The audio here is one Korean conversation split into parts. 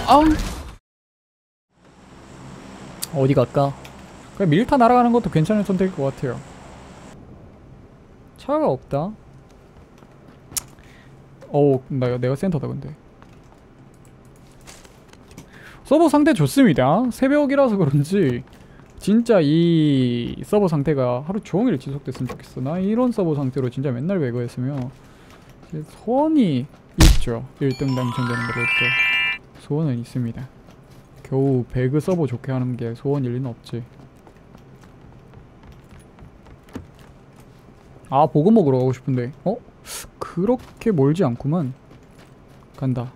아우. 어디 갈까? 그냥 밀타 날아가는 것도 괜찮은 선택일 것 같아요. 차가 없다. 내가 센터다 근데. 서버 상태 좋습니다. 새벽이라서 그런지 진짜 이 서버 상태가 하루 종일 지속됐으면 좋겠어. 나 이런 서버 상태로 진짜 맨날 배그했으면 소원이 있죠. 1등 당첨되는 것도 소원은 있습니다. 겨우 배그 서버 좋게 하는 게 소원일 리는 없지. 아, 보급 먹으러 가고 싶은데. 그렇게 멀지 않구만. 간다.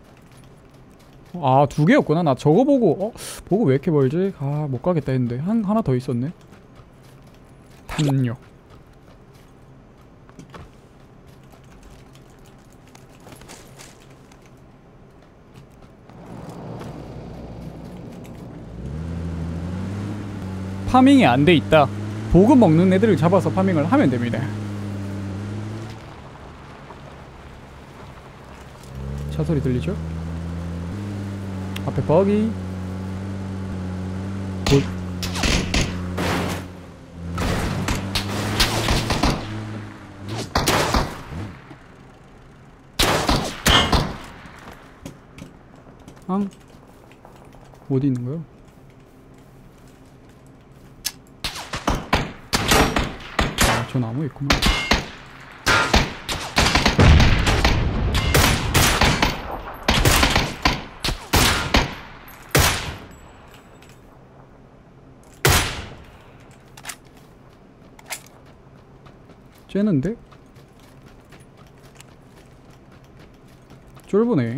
아, 2개였구나. 나 저거 보고 보고 왜 이렇게 멀지? 아, 못 가겠다 했는데 하나 더 있었네. 탄력. 파밍이 안 돼 있다. 보급 먹는 애들을 잡아서 파밍을 하면 됩니다. 차 소리 들리죠? 앞에 버기. 곧. 어디 있는 거야? 아, 저 나무에 있구나. 쟤는데? 쫄보네.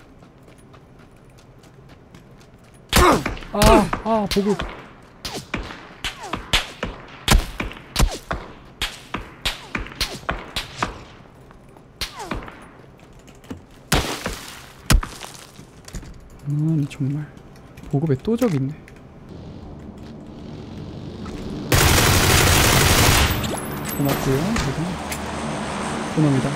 보급. 아니 정말 보급에 또 적 있네. 고맙고요. 그놈이다.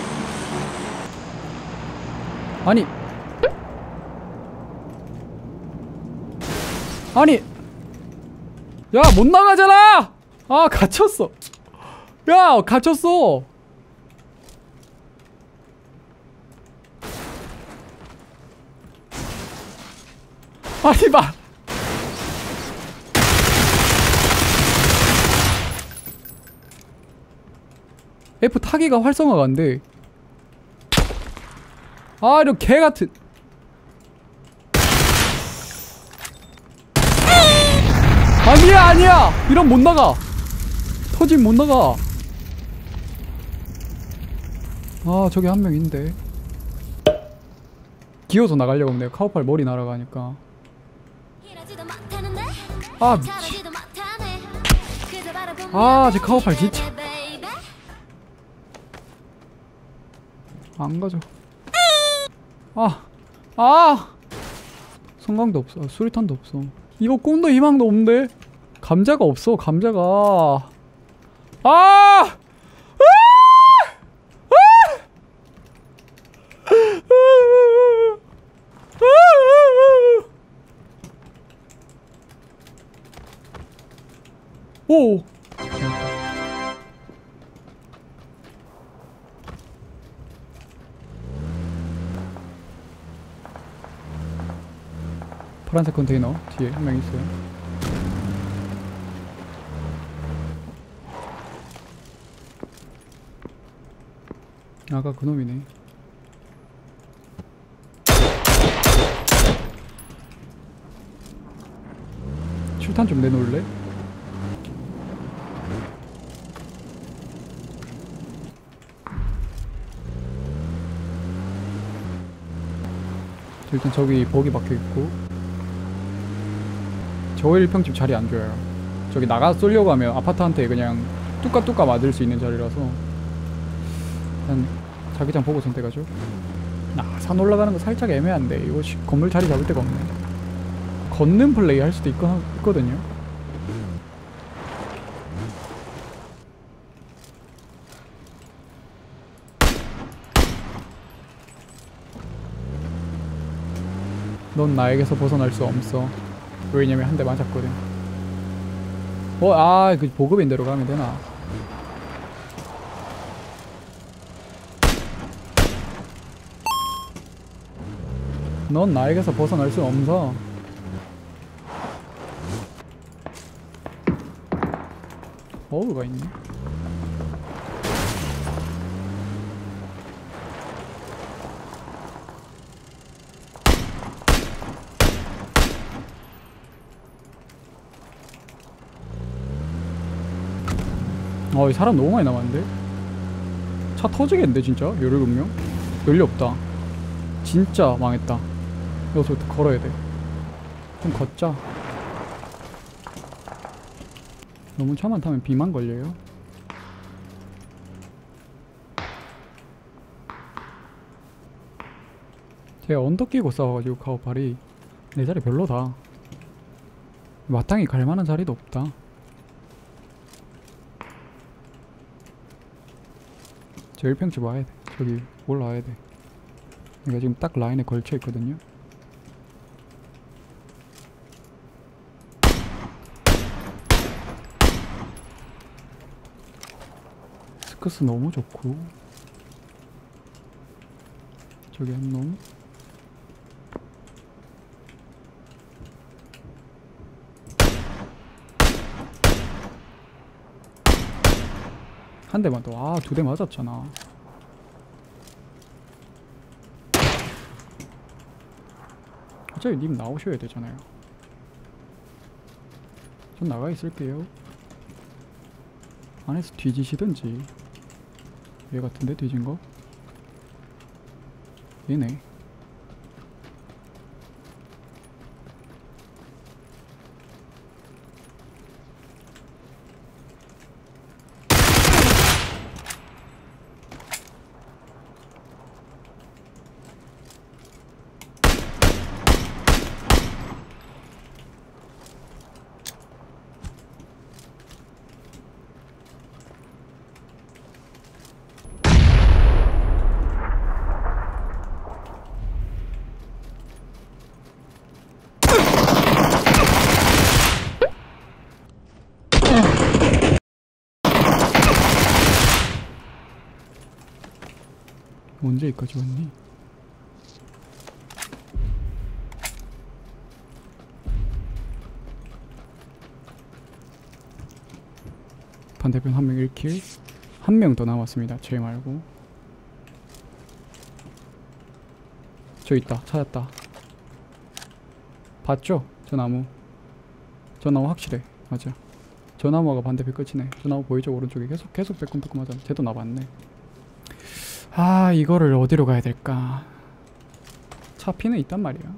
아니 야, 못 나가잖아. 아, 갇혔어. 야, 갇혔어. 아니 마. F 타기가 활성화가 안 돼. 아, 이런 개 같은. 아니야. 이런 못 나가. 터진 못 나가. 아, 저기 한 명 있는데. 기어서 나가려고 하면 내가 카우팔 머리 날아가니까. 아, 미치. 아, 제 카우팔 진짜. 안 가져. 성광도 없어. 수리탄도 없어. 이거 꿈도 희망도 없는데? 감자가 없어. 감자가. 오. 파란색 컨테이너 뒤에 한 명 있어요. 아까 그놈이네. 출탄 좀 내놓을래? 일단 저기 버기 박혀있고. 저 1평집 자리 안 좋아요. 저기 나가 쏠려고 하면 아파트한테 그냥 뚜까뚜까 맞을 수 있는 자리라서 일단 자기장 보고 선택하죠. 산 올라가는 거 살짝 애매한데 이거 건물 자리 잡을 데가 없네. 걷는 플레이 할 수도 있거든요. 넌 나에게서 벗어날 수 없어. 왜냐면 한 대 맞았거든. 그 보급인 대로 가면 되나? 넌 나에게서 벗어날 수 없어. 어우가 있네. 이 사람 너무 많이 남았는데? 차 터지겠는데 진짜? 17명? 연료 없다. 진짜 망했다. 여기서부터 걸어야 돼. 좀 걷자. 너무 차만 타면 비만 걸려요. 제가 언덕 끼고 싸워가지고 카우팔이 내 자리 별로다. 마땅히 갈만한 자리도 없다. 저 1평집 와야 돼. 저기 올라와야 돼. 내가 지금 딱 라인에 걸쳐 있거든요. 스크스 너무 좋고. 저기 한 놈. 한 대만 더. 2대 맞았잖아. 어차피 님 나오셔야 되잖아요. 전 나가 있을게요. 안에서 뒤지시든지. 얘 같은데 뒤진 거? 얘네. 언제 여기까지 왔니? 반대편 한 명 1킬. 한 명 더 남았습니다. 쟤 말고. 저 있다. 찾았다. 봤죠? 저 나무. 저 나무 확실해. 맞아. 저 나무가 반대편 끝이네. 저 나무 보이죠? 오른쪽에 계속 빼꼼빼꼼 하잖아. 쟤도 나봤네. 이거를 어디로 가야 될까? 차 피는 있단 말이야.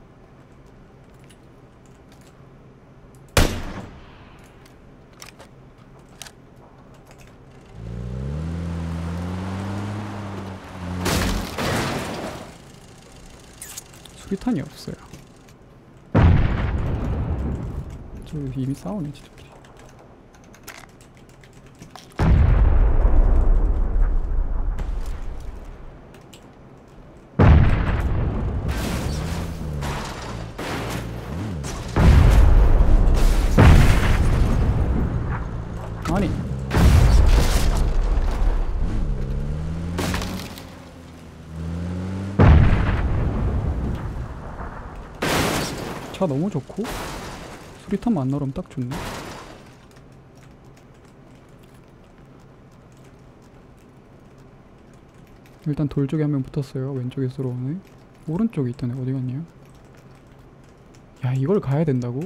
수리탄이 없어요. 저기 이미 싸우네 진짜. 아니 차 너무 좋고 수리탄 안 나오면 딱 좋네. 일단 돌 쪽에 한 명 붙었어요. 왼쪽에 들어오네. 오른쪽에 있던 애 어디 갔냐? 야 이걸 가야 된다고?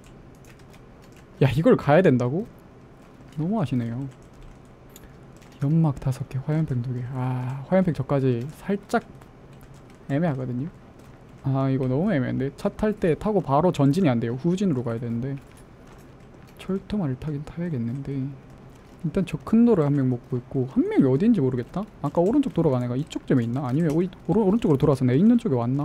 야 이걸 가야 된다고? 너무 하시네요. 연막 5개, 화염병 2개. 화염병 저까지 살짝 애매하거든요. 이거 너무 애매한데? 차 탈 때 타고 바로 전진이 안 돼요. 후진으로 가야 되는데. 철토마를 타긴 타야겠는데. 일단 저 큰 도로 한 명 먹고 있고, 한 명이 어디인지 모르겠다? 아까 오른쪽 도로 간 애가 이쪽쯤에 있나? 아니면 오른쪽으로 돌아서 내 있는 쪽에 왔나?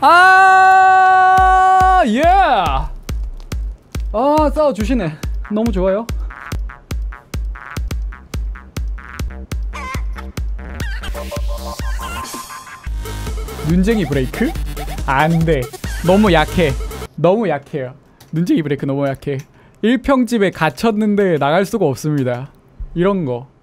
아, 예. 아, 싸워주시네. 너무 좋아요. 눈쟁이 브레이크? 안돼. 너무 약해. 너무 약해요. 눈쟁이 브레이크 너무 약해. 일평집에 갇혔는데 나갈 수가 없습니다. 이런 거.